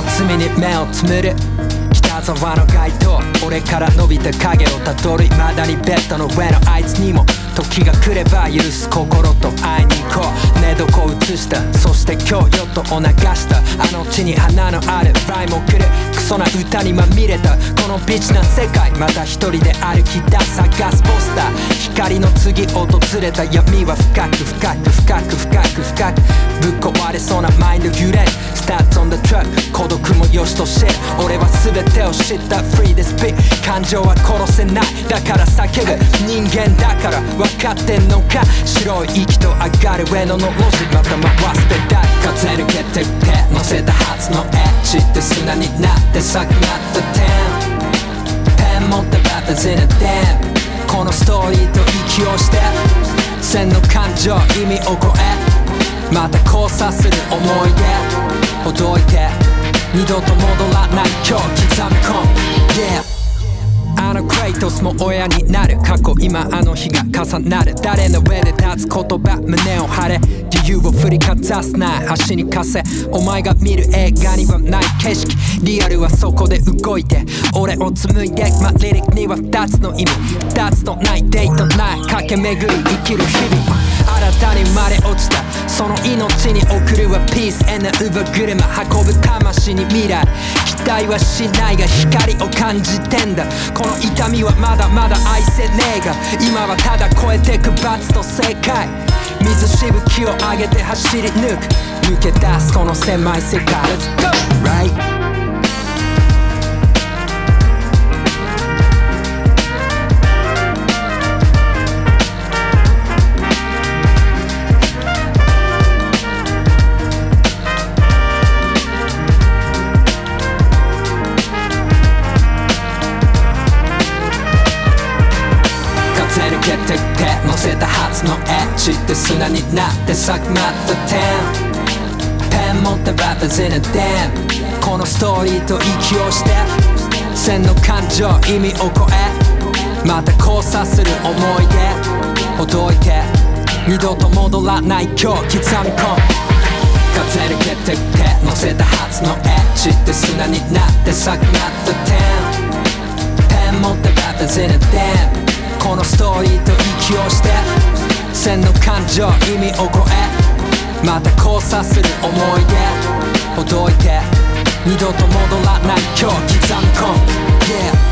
の罪に目をつむる北沢の街灯、俺から伸びた影をたどる。未だにベッドの上のあいつにも時が来れば許す心と会いに行こう。寝床を映した、そして今日よっとを流したあの地に花のあるライムをくる。クソな歌にまみれたこのビチな世界、また一人で歩き出す探すポスター。光の次訪れた闇は深く深く深く深く深くぶっ壊れそうなマインド揺れる。Stats on the truck 孤独もよしと知る。俺は全てを知った Free this beat 感情は殺せないだから叫ぶ。人間だから分かってんのか。白い息と上がる上野の路地また回すペダル。風抜けて手乗せたはずのエッジって砂になって咲くなった点。ペン持って Rappers in a damn このストーリーと息をして線の感情意味を超えまた交差する思い出ほどいて二度と戻らない今日刻み込む、yeah。あのクレイトスも親になる過去今あの日が重なる。誰の上で立つ言葉胸を張れ自由を振りかざすな足に貸せ。お前が見る映画にはない景色リアルはそこで動いて俺を紡いでまあリリックには2つの意味2つのないデートない駆け巡り生きる日々新たに生まれ落ちたその命に送るはピースエナウバ車運ぶ魂に未来期待はしないが光を感じてんだ。この痛みはまだまだ愛せねえが今はただ超えてく罰と正解水しぶきを上げて走り抜く抜け出すこの狭い世界 Let's go! Right? 乗せたはずのエッジって砂になって咲くまった点。ペン持った Rappers in a damn このストーリーと息をして線の感情意味を超えまた交差する思い出ほどいて二度と戻らない今日刻み込む。風抜けて手乗せたはずのエッジって砂になって咲くまった点。ペン持った Rappers in a damnこのストーリーと息をして線の感情意味を超えまた交差する思い出ほどいて二度と戻らない今日刻み込む、yeah。